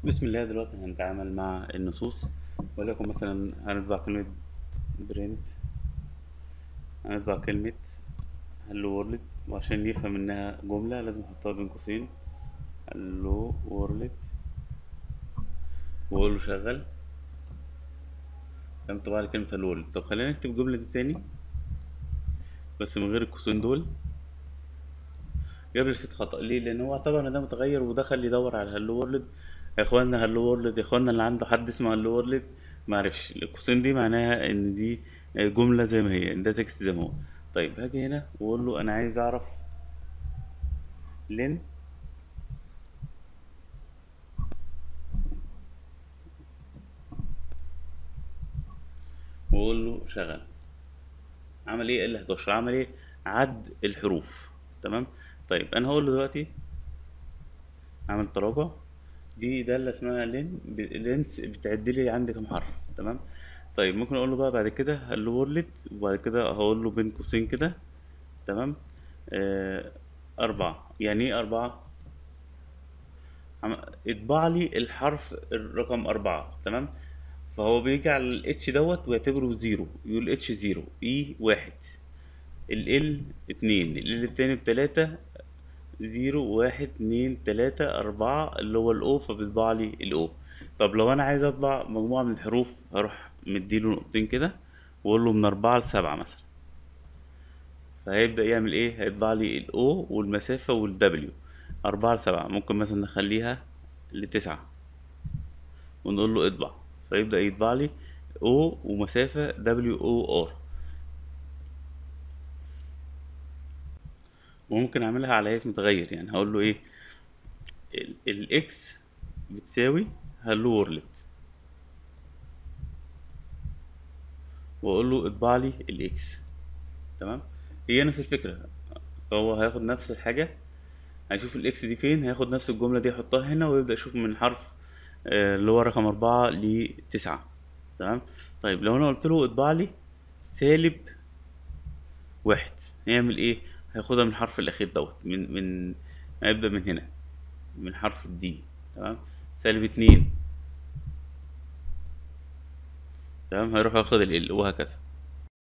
بسم الله. دلوقتي هنتعامل مع النصوص، وليكن مثلا هنطبع كلمة برنت، هنطبع كلمة هلو وورلد، وعشان يفهم انها جملة لازم احطها بين قوسين هلو وورلد، واقول له شغل. قام طبع لي كلمة هلو وورلد. طب خلينا نكتب الجملة دي تاني بس من غير القوسين دول. جاب لي رصيد خطأ. ليه؟ لأن هو اعتبر ان ده متغير ودخل يدور على هلو وورلد. يا اخوانا هلو وورلد، يا اخوانا اللي عنده حد اسمه هلو وورلد معرفش القوسين دي معناها ان دي جملة زي ما هي، ان ده تكست زي ما هو. طيب هاجي هنا واقول له انا عايز اعرف لين، واقول له شغل. عمل ايه؟ ال 11 عمل ايه؟ عد الحروف. تمام. طيب انا هقول له دلوقتي عمل تراجع. دي دالة اسمها لين، لينس بتعد لي عندي كام حرف. تمام. طيب ممكن اقول له بقى بعد كده هلو وورلد، وبعد كده هقول له بين قوسين كده. تمام. آه، أربعة. يعني ايه أربعة؟ اطبع لي الحرف الرقم أربعة. تمام. فهو بيجي على الاتش دوت ويعتبره زيرو، يقول اتش زيرو، اي واحد، ال اتنين، ال التاني بتلاتة، زيرو واحد اتنين تلاتة أربعة اللي هو الأو، فبيطبع لي الأو. طب لو أنا عايز أطبع مجموعة من الحروف هروح مديله نقطتين كده وأقول له من أربعة لسبعة مثلا، فهيبدأ يعمل إيه؟ هيطبع لي الأو والمسافة والدبليو. أربعة لسبعة. ممكن مثلا نخليها لتسعة ونقول له اطبع، فيبدأ يطبع لي أو ومسافة دبليو أو آر. وممكن أعملها على هيئة متغير، يعني هقول له إيه؟ الإكس بتساوي هلو وورلد، واقول له اطبع لي الاكس. تمام. هي نفس الفكره. فهو هياخد نفس الحاجه، هيشوف الاكس دي فين، هياخد نفس الجمله دي يحطها هنا ويبدا يشوف من الحرف اللي هو رقم أربعة لتسعة. تمام. طيب لو أنا قلت له اطبع لي سالب واحد، هيعمل إيه؟ هياخدها من الحرف الأخير دوت، من هيبدأ من هنا، من حرف الدي. تمام. سالب اتنين. تمام. هيروح ياخد ال وهكذا.